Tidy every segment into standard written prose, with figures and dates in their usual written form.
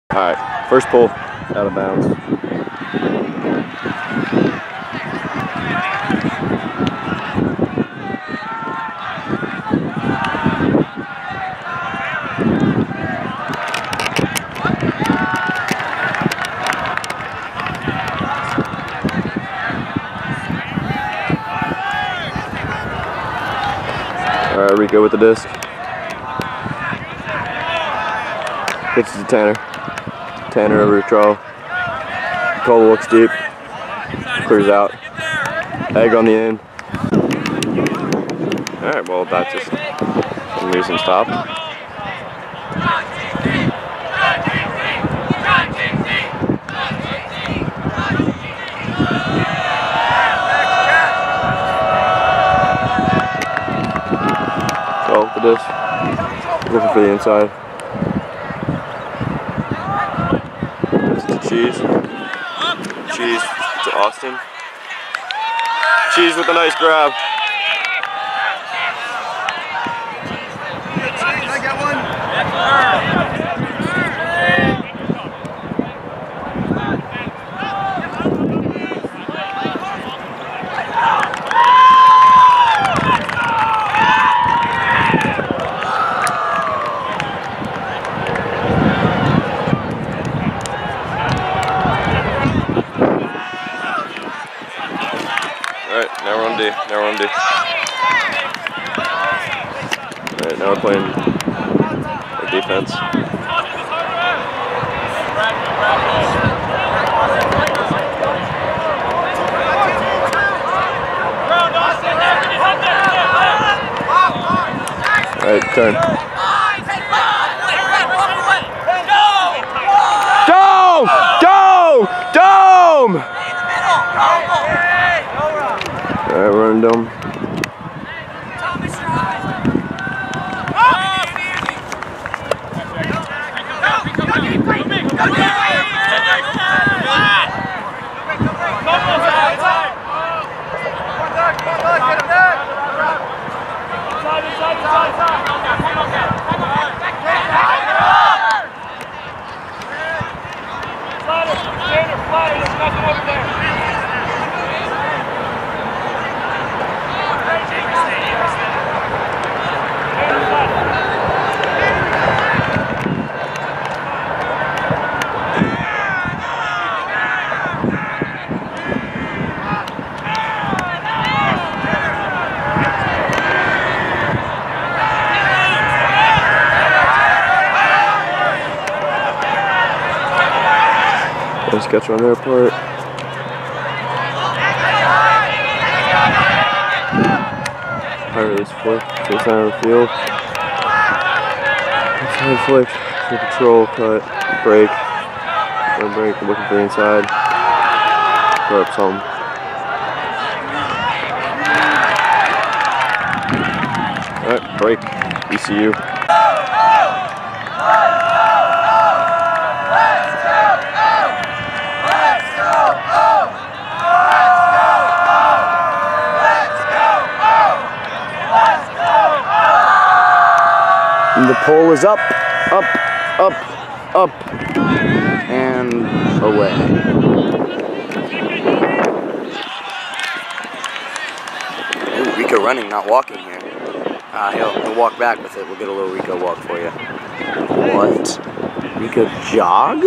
Alright, first pull, out of bounds. Alright, Rico with the disc. Pitches to Tanner. Tanner over to Charles. Cole looks deep. Clears out. Egg on the end. Alright, well that just some reason stopped. So with the disc. Looking for the inside. Cheese to Austin. Cheese with a nice grab. I got one. Now we're on D. Alright, now we're playing our defense. Alright, turn. Dome! Alright, we're running dome. Nice catch on their part. High release flick to the side of the field. Side flick, full control, cut, break. One break, looking for the inside. Throw up some. Alright, break. ECU. The pole is up, and away. Ooh, Rico running, not walking here. He'll walk back with it. We'll get a little Rico walk for you. What? Rico jog?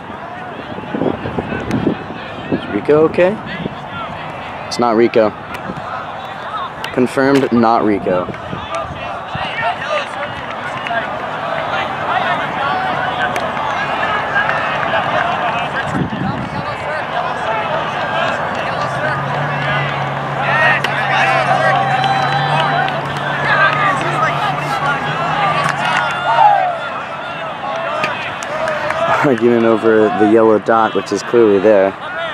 Is Rico okay? It's not Rico. Confirmed, not Rico. Arguing over the yellow dot, which is clearly there.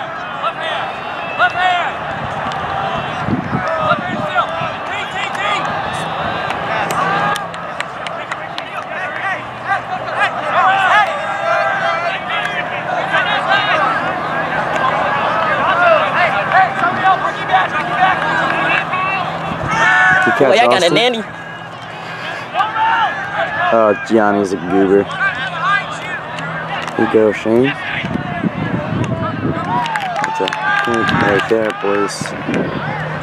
Wait, I got a nanny. Oh, Gianni's a goober. Here you go, Shane. That's a point right there, boys.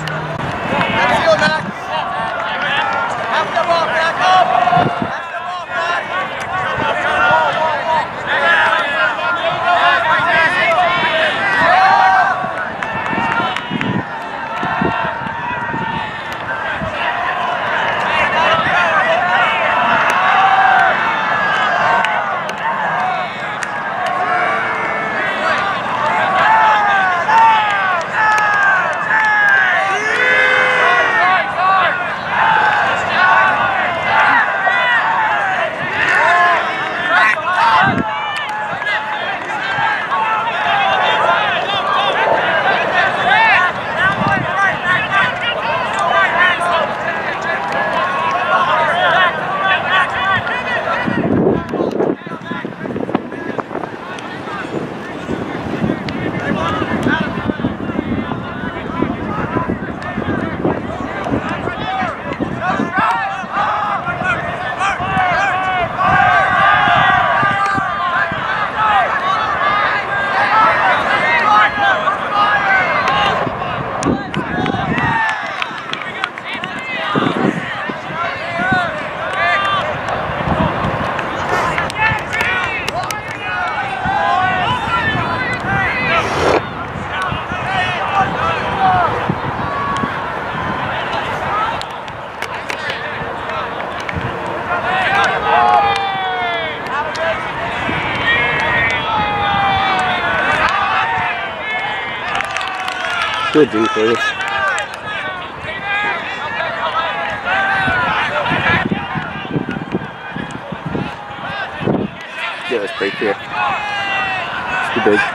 Good defense. Yeah, that's pretty clear. It's too big.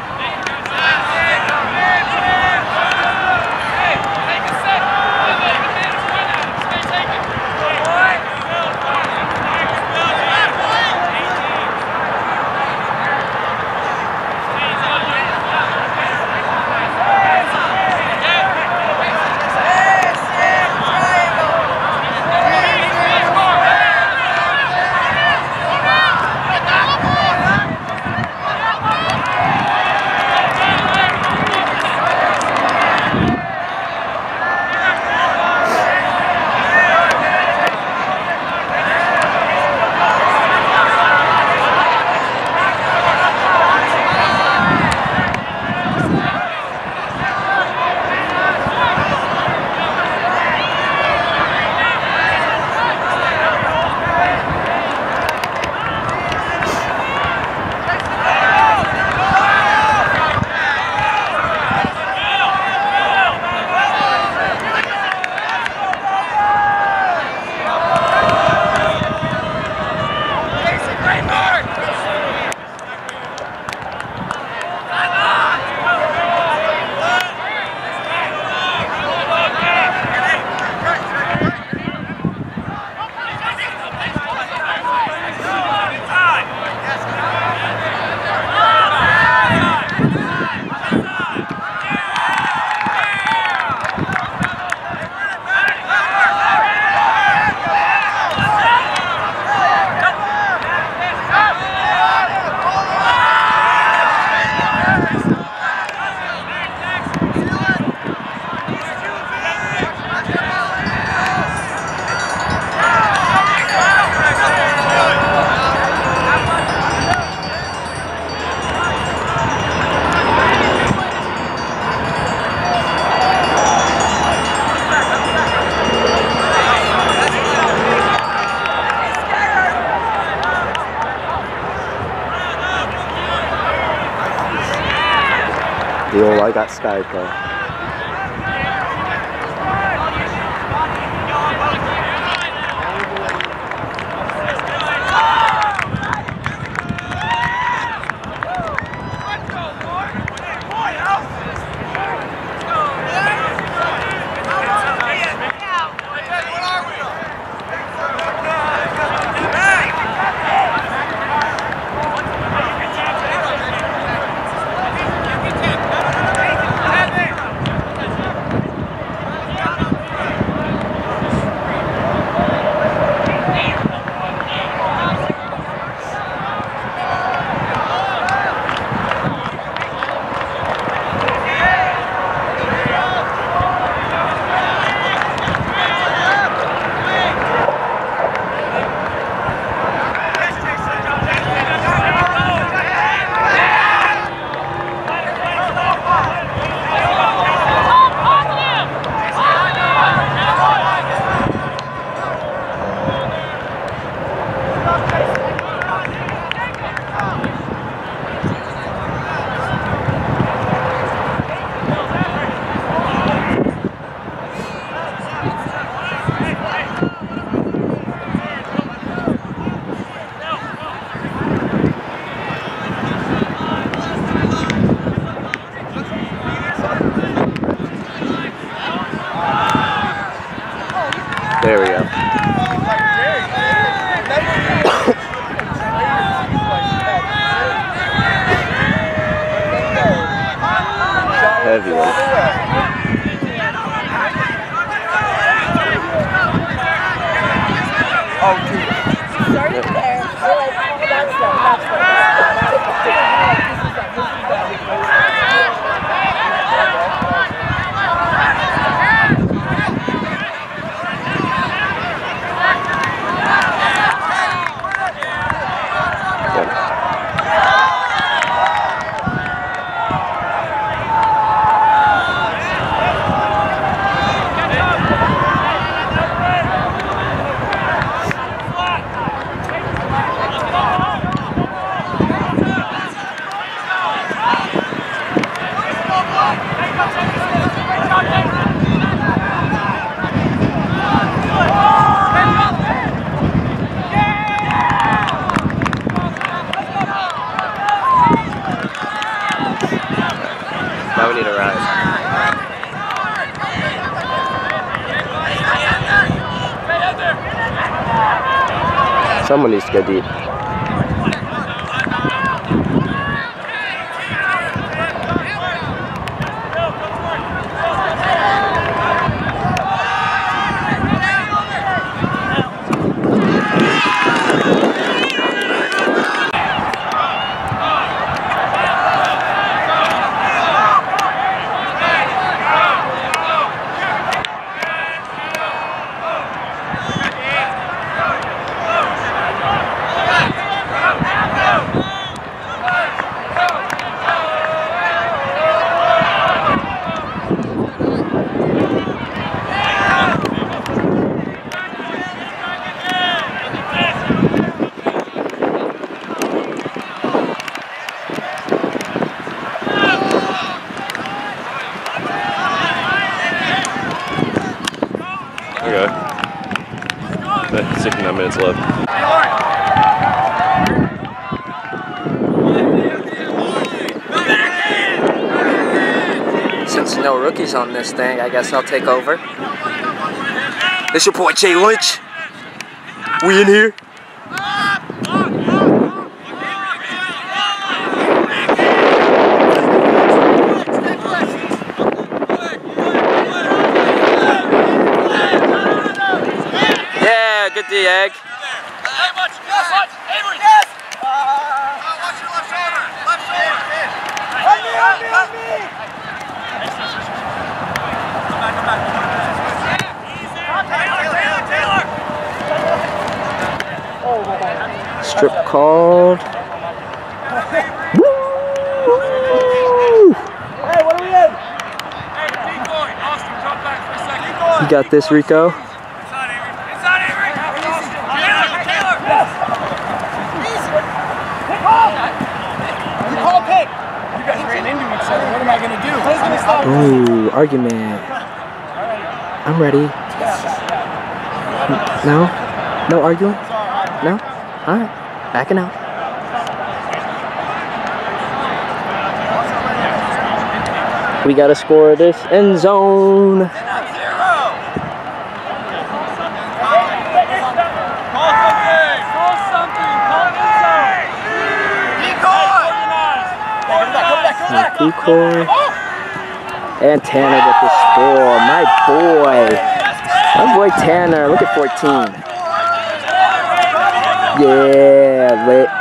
I got Skype though. heavy one. Oh, dude. Started there. We're like, oh, that's them. Now we need a rise. Someone needs to go deep. Okay. 69 minutes left. Since no rookies on this thing, I guess I'll take over. This your boy Jay Lynch. We in here. Yeah, good D, Egg. Hey, watch, Avery! Yes! Watch your left shoulder! Left shoulder! On me! Come back. Taylor! Strip called. Woo! Hey, what are we in? Hey, decoy! Austin, drop back for a second. You got this, Rico? Inside Avery! Taylor! Easy. Pick off. You call pick. You guys ran into each other. What am I going to do? Ooh, argument. I'm ready. No? No arguing? No? Alright. Backing out. We gotta score this end zone. Decoy. And Tanner with the score. My boy Tanner. Look at 14. Yeah, lit.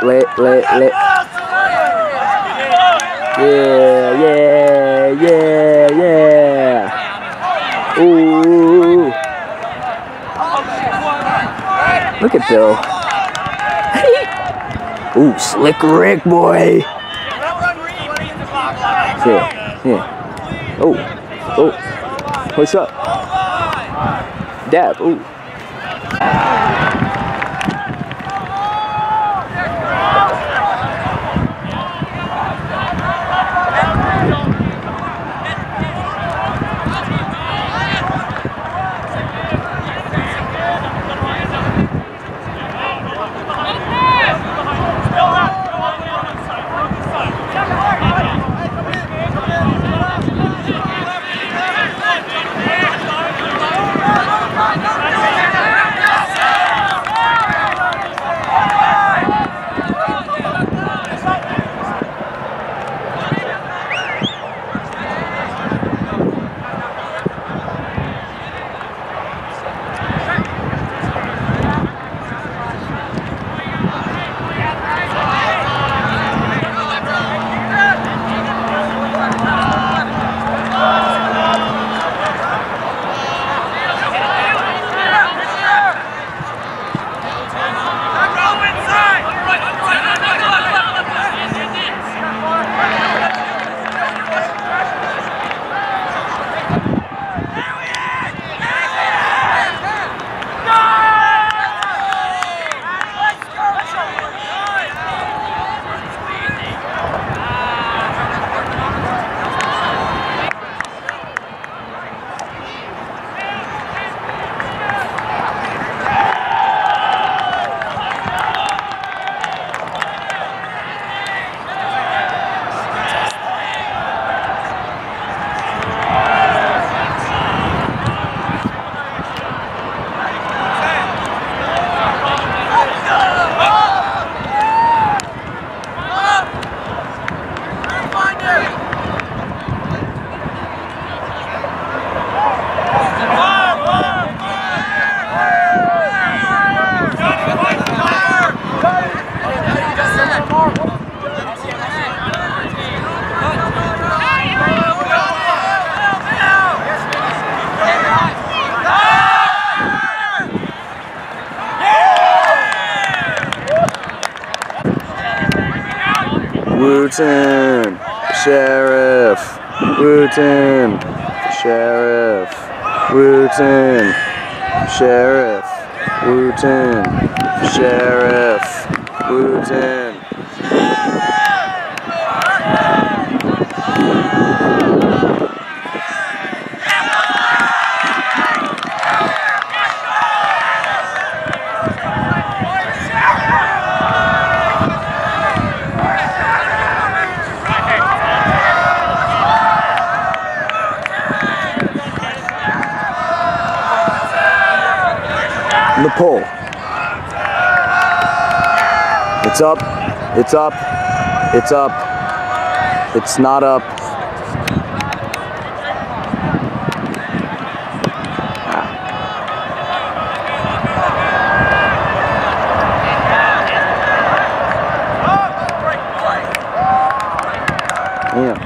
Yeah. Ooh. Look at Bill. Ooh, slick Rick, boy. Yeah. Oh. What's up? Dab. Ooh. Wooten. Sheriff. Wooten. Sheriff. Wooten. Sheriff. Wooten. Sheriff. Wooten. The pull. It's up. It's up. It's up. It's not up. Yeah.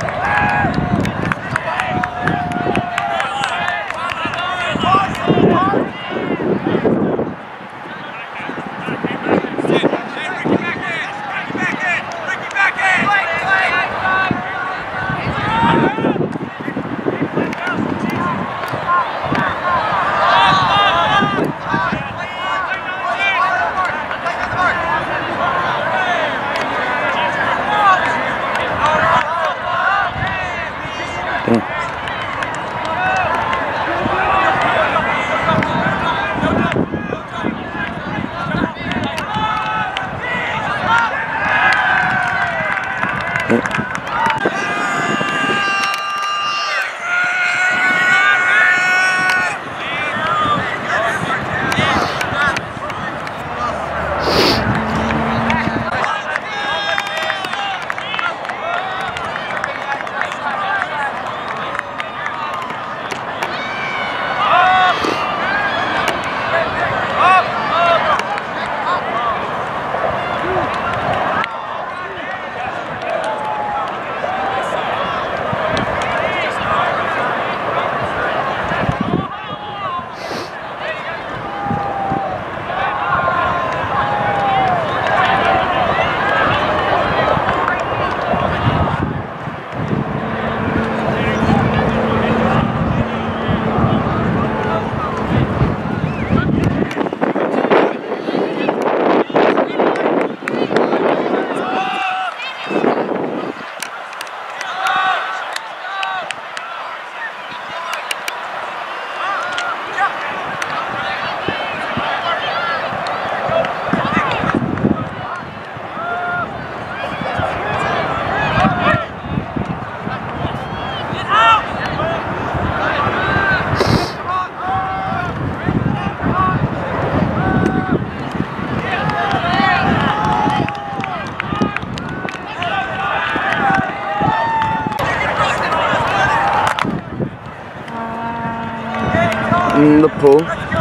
The pull.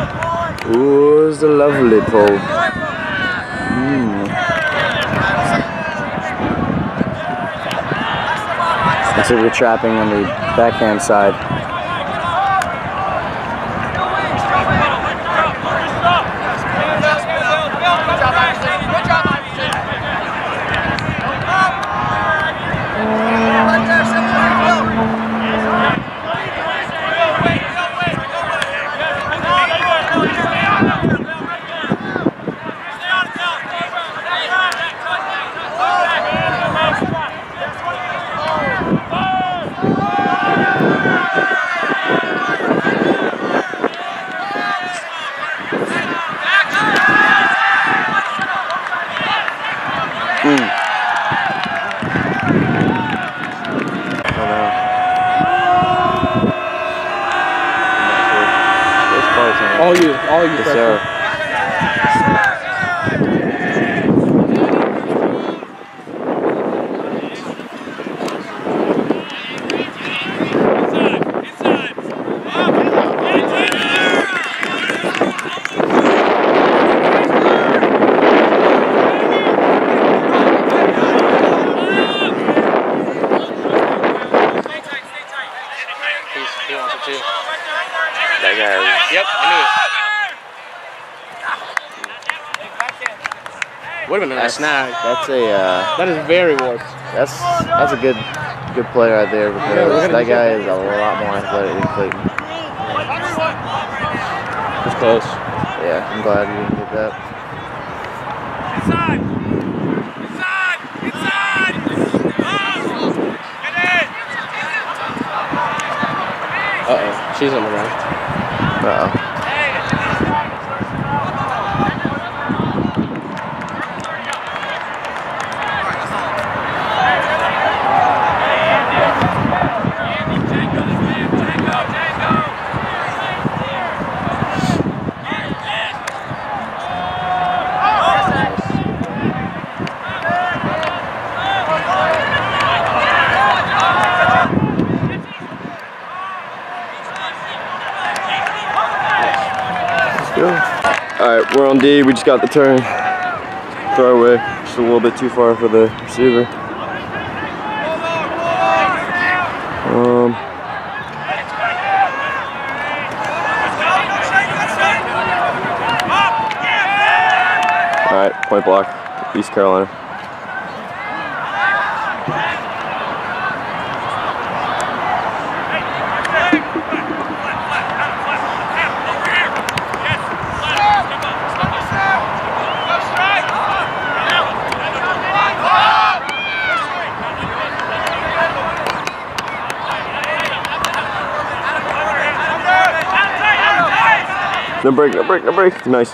Ooh, it's a lovely pull. Looks like we're trapping on the backhand side. All you, yes, sir. That guy. Yep, I knew it. Would have been a nice snag. That's a That is very warped. That's a good play right there because that guy is a lot more athletic than Clayton. It's close. Yeah, I'm glad you didn't get that. Inside! Inside! Inside! Get in! Uh-oh, she's on the ground. Uh-oh. Alright, we're on D. We just got the turn. Throw away. Just a little bit too far for the receiver. Alright, point block. East Carolina. No break, no break, no break. Nice.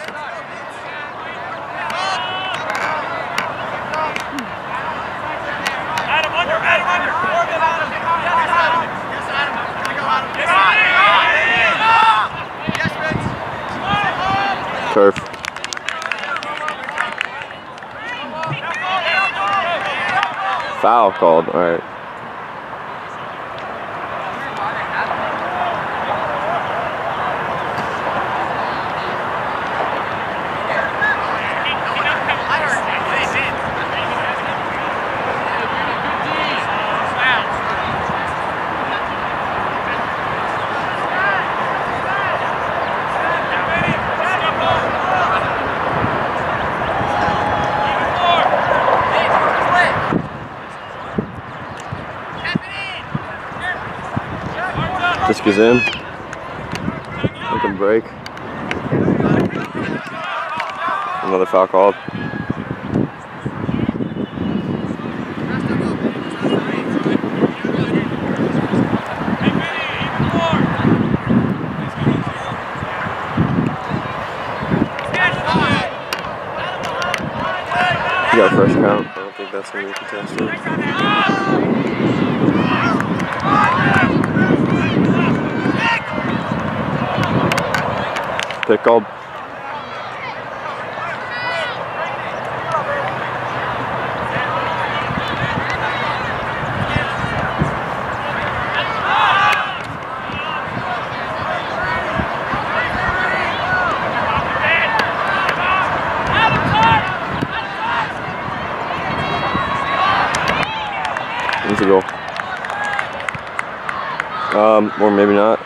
Turf. Foul called. All right. This goes in. We can break. Another foul called. You got a fresh count. I don't think that's going to be contested. Pick called. It's a goal. Or maybe not.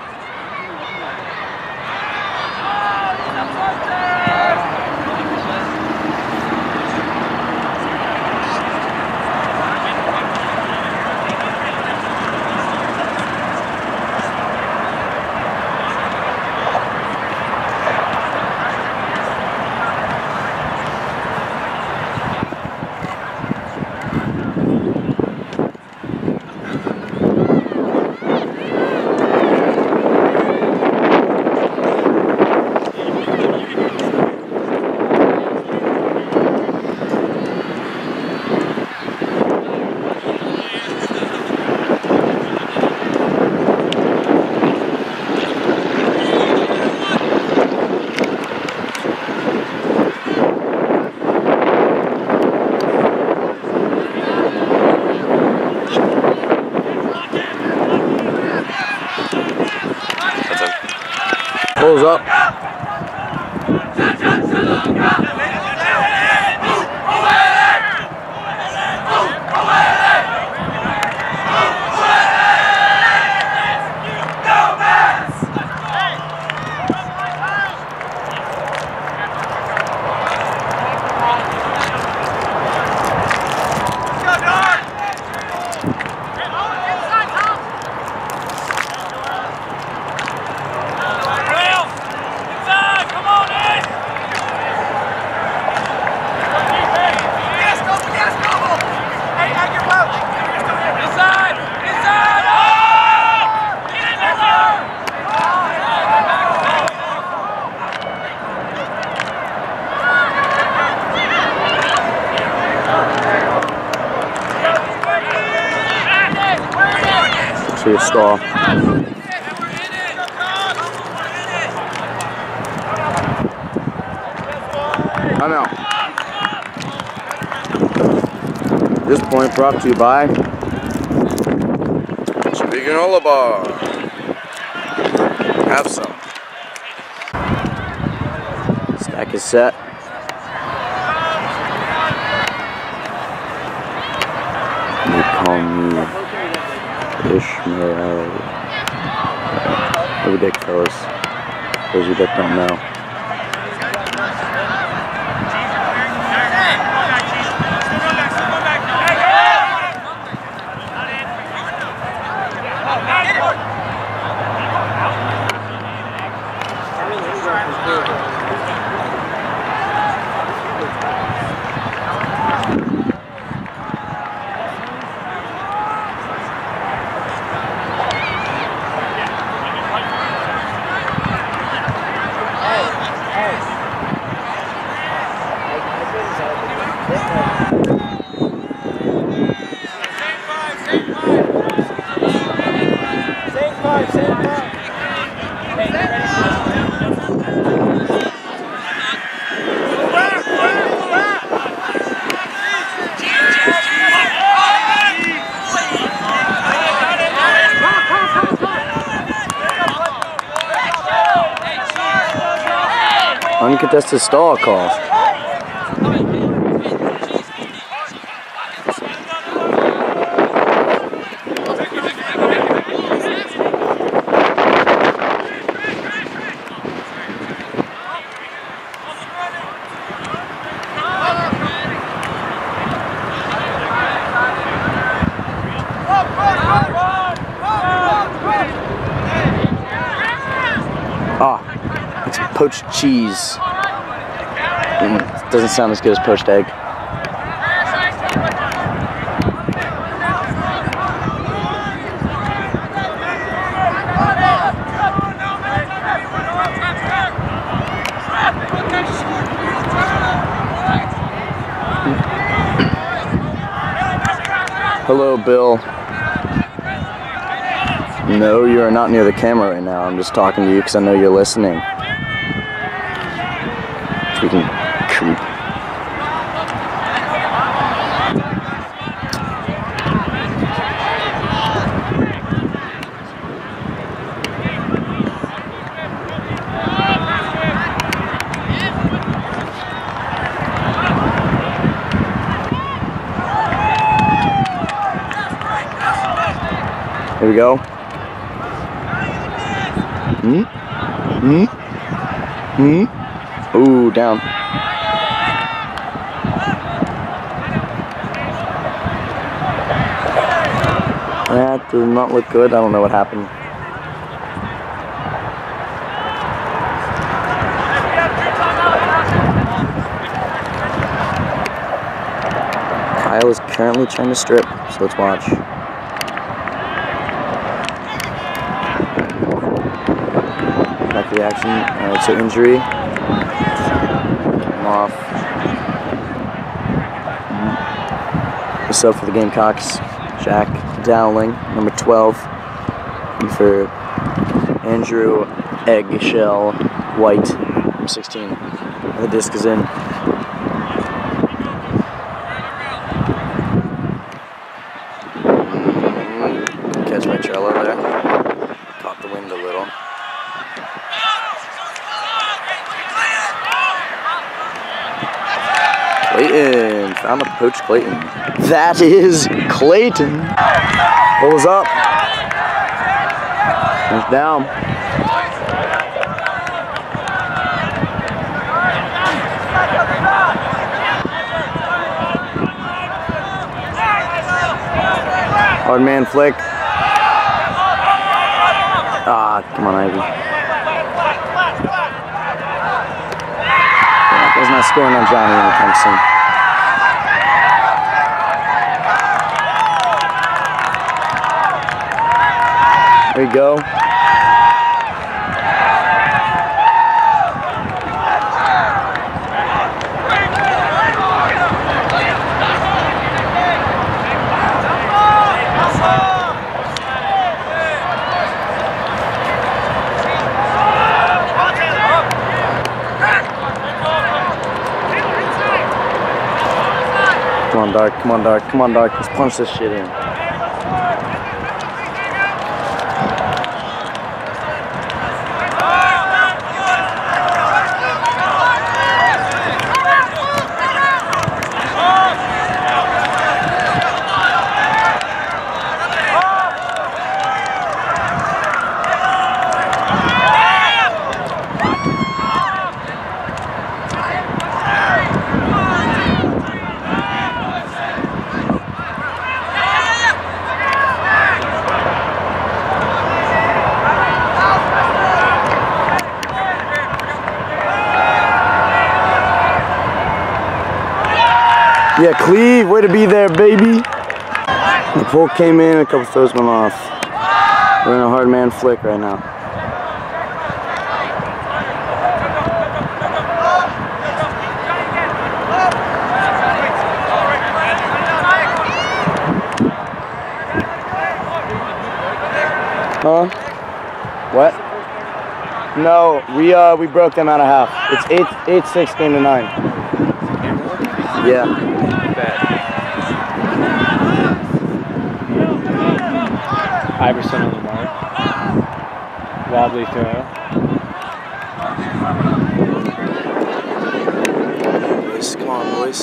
Pulls up. actually a stall. I'm out. This point brought to you by Spagnola Bar. Have some. Stack is set. They call me Ishmael. Ridiculous. Those of you that don't know. Uncontested stall call. Ah, it's poached cheese. Doesn't sound as good as poached egg. Hello, Bill. No, you are not near the camera right now. I'm just talking to you because I know you're listening. Freaking creep. Here we go. Ooh, down. That does not look good. I don't know what happened. Kyle is currently trying to strip, so let's watch. Back to the action. Alright, so injury. I'm off. What's up for the Gamecocks? Jack Dowling, number 12. And for Andrew Eggshell White, number 16. And the disc is in. Catch my trailer there. Caught the wind a little. Clayton, found a poached Clayton. That is Clayton. Pulls up. Comes down. Hard man flick. Ah, come on, Ivy. He's not scoring on Johnny anytime soon. There you go. Dark. Come on, Dark. Come on, Dark. Let's punch this shit in. Yeah, Cleve, way to be there, baby. The pull came in, a couple throws went off. We're in a hard man flick right now. Huh? What? No, we broke them out of half. It's 8-6 game to 9. Yeah. 5% on the mark. Wobbly throw. Boys, come on, boys.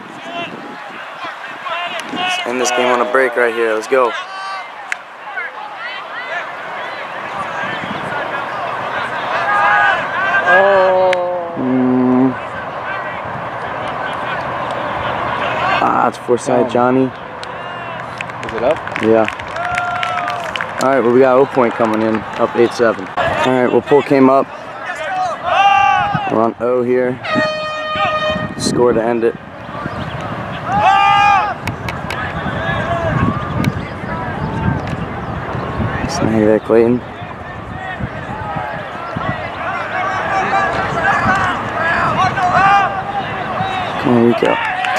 Let's end this game on a break right here. Let's go. It's Forsyth, Johnny. Is it up? Yeah. Alright, well, we got 0 point coming in, up 8-7. Alright, well, pull came up. We're on O here. Score to end it. Stay there, Clayton. Come on, Rico.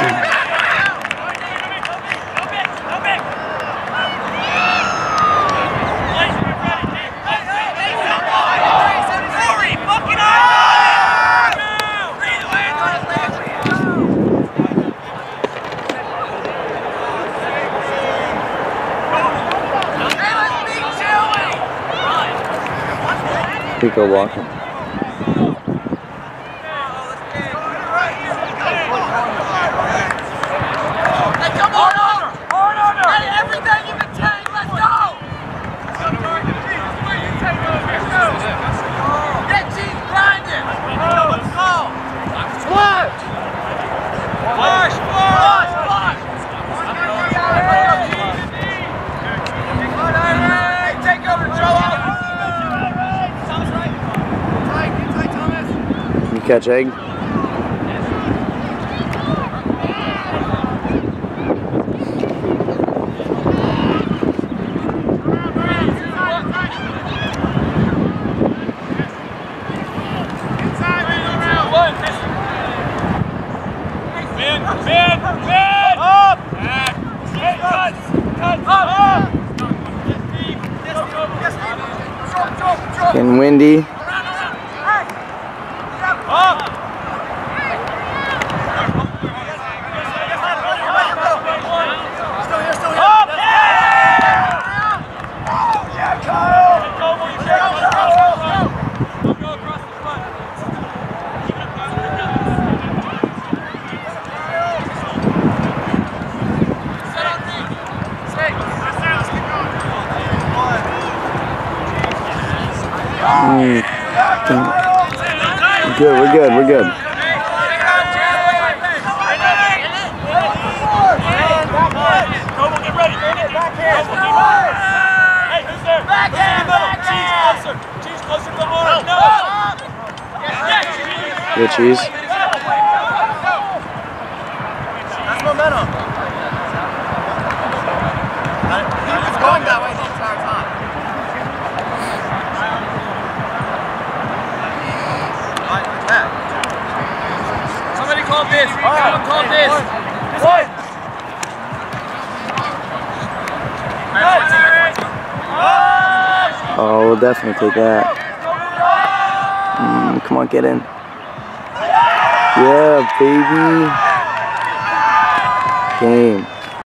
Rico walking. Catch egg. Getting windy. We're good. Get ready. Back hand. Hey, who's there? Back hand. Cheese closer to the horn. No. Good cheese. That's momentum. He was going that way the entire time. Somebody call this. Call this. What? Oh, we'll definitely take that. Come on, get in. Yeah, baby. Game.